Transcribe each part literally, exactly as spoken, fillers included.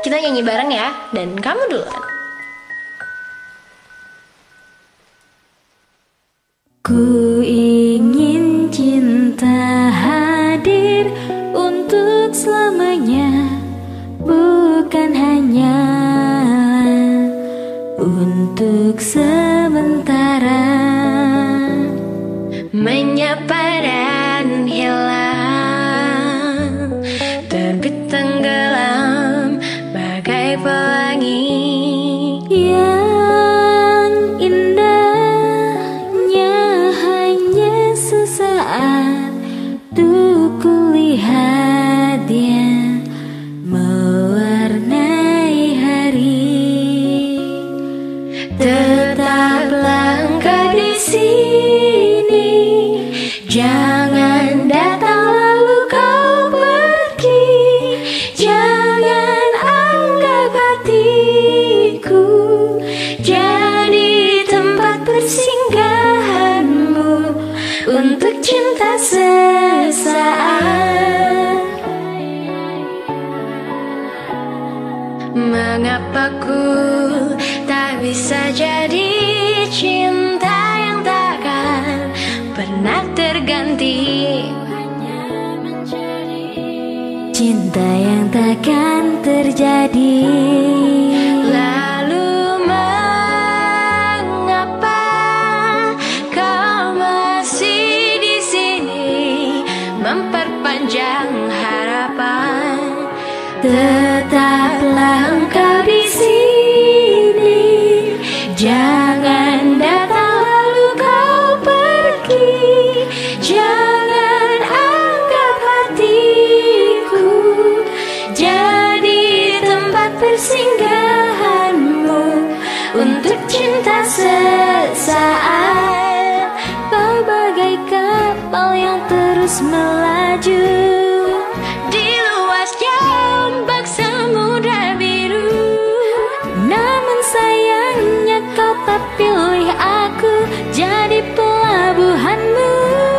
kita nyanyi bareng ya. Dan kamu duluan. Ku ingin cinta hadir untuk selamanya, bukan hanya untuk sementara. Menyapa dan hilang, terbit tenggelam bagai pelangi. Yang indahnya hanya sesaat, tuh kulihat dia mewarnai hari. Tetaplah engkau di sini, jangan datang lalu kau pergi. Jangan anggap hatiku jadi tempat persinggahanmu untuk cinta sesaat. Mengapa ku tak bisa jadi cinta yang takkan pernah terganti, cinta yang takkan terjadi. Lalu mengapa kau masih di sini memperpanjang harapan? Tetaplah engkau di sini, jangan datang lalu kau pergi. Jangan anggap hatiku jadi tempat persinggahanmu untuk cinta sesaat. Kau bagai kapal yang terus melaju Di luasnya ombak samudra biru, namun sayangnya kau tak pilih aku jadi pelabuhanmu.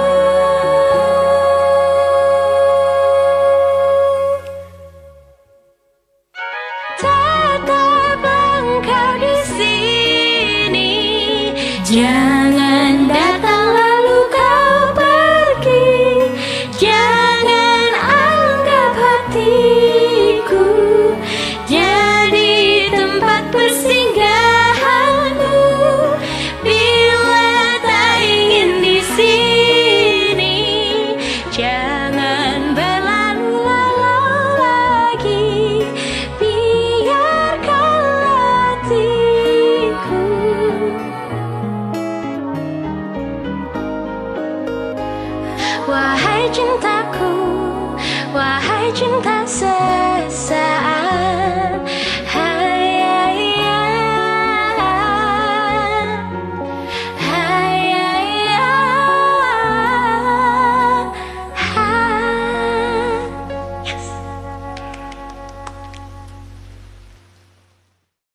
tetaplah engkau di sini, Jangan datang lalu kau pergi. jangan anggap hatiku jadi tempat persinggahanmu. Bila tak ingin di sini, jangan berlalu-lalu lagi. Biarkan hatiku. Wahai cintaku, wahai cinta sesat.